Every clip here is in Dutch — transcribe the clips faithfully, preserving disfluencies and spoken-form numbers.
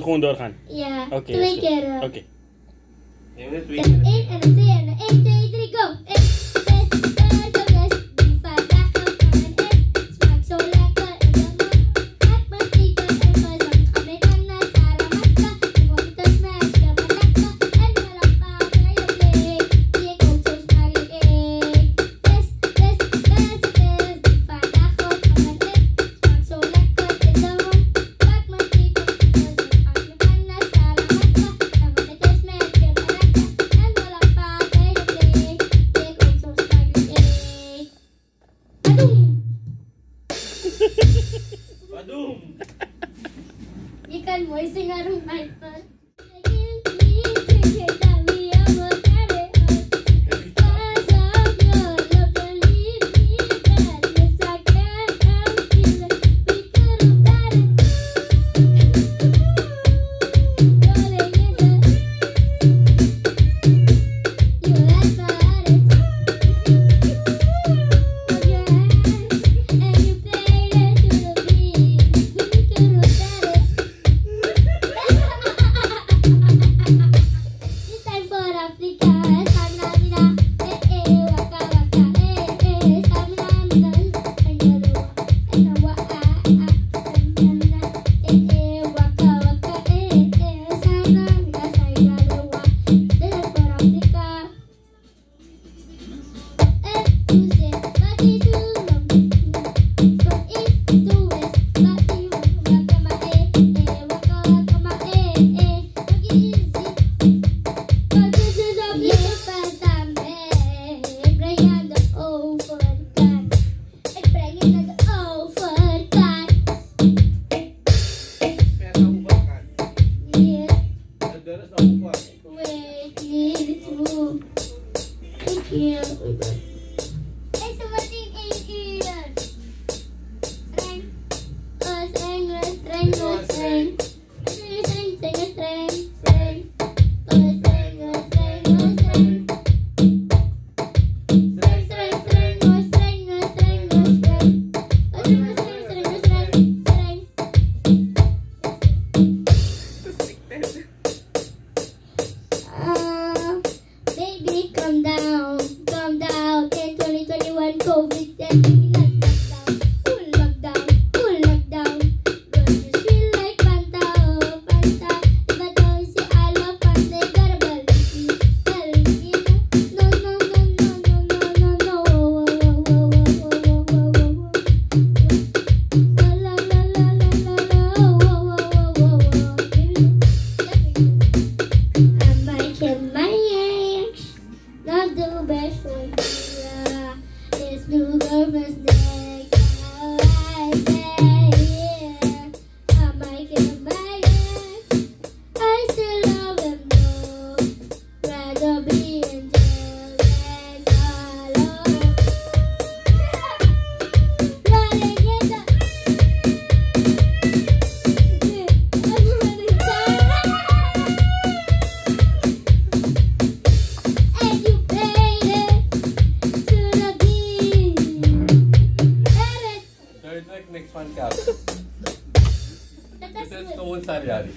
gewoon doorgaan? Ja, Oké, twee is goed. keer. eh. Oké. Nee, we twee En de één en de twee en de één, twee, drie, go! Eén, zes, zes, zes, zes, die vandaag gevangen is. Smaakt zo lekker in de mond. Maakt me stiekem en gezond. Ga mee aan naar Saramaka. Ik hoop het smaakt je maar lekker. En wel een paar bij je blik. Die ik ook zo smakelijk eet. Zes, zes, zes, zes, die vandaag gevangen is. Smaakt zo lekker in de mond. Maakt me stiekem en gezond. Ga mee aan naar Saramaka. En wel het smaakt je maar lekker. En wel een paar bij je blik. Die ik ook zo smakelijk eet. Adoem! Badum! Je kan mooi zingen op mijn pan. Niks van kaas. Dit is gewoon Sariari.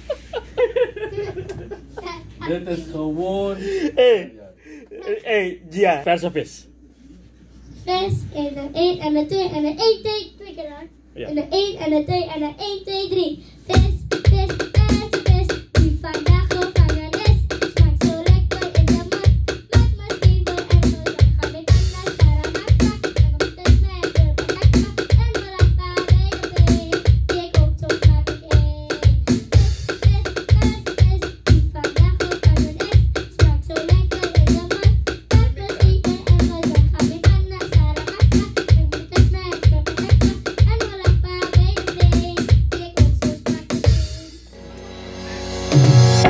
Dit is gewoon. Hey, hey, Gia, vers of vis? Vis en de één en de twee en de één, twee, twee keer aan. Ja. En de één en de twee en de één, twee, drie. Vis, vis, vis, vis, die vandaag gevangen is. Smaakt zo lekker in de mond. Maakt me stiekem en gezond. Ga mee aan naar Saramaka. En op de smaak je maar lekker. En wel een paar bij je blik. Die ik ook zo smakelijk eet. Vis, vis, vis, vis, die vandaag gevangen is. Smaakt zo lekker in de mond. Maakt me stiekem en gezond. Ga mee aan naar Saramaka. En op de smaak je maar lekker. En wel een paar bij je blik. Die ik ook zo smakelijk eet.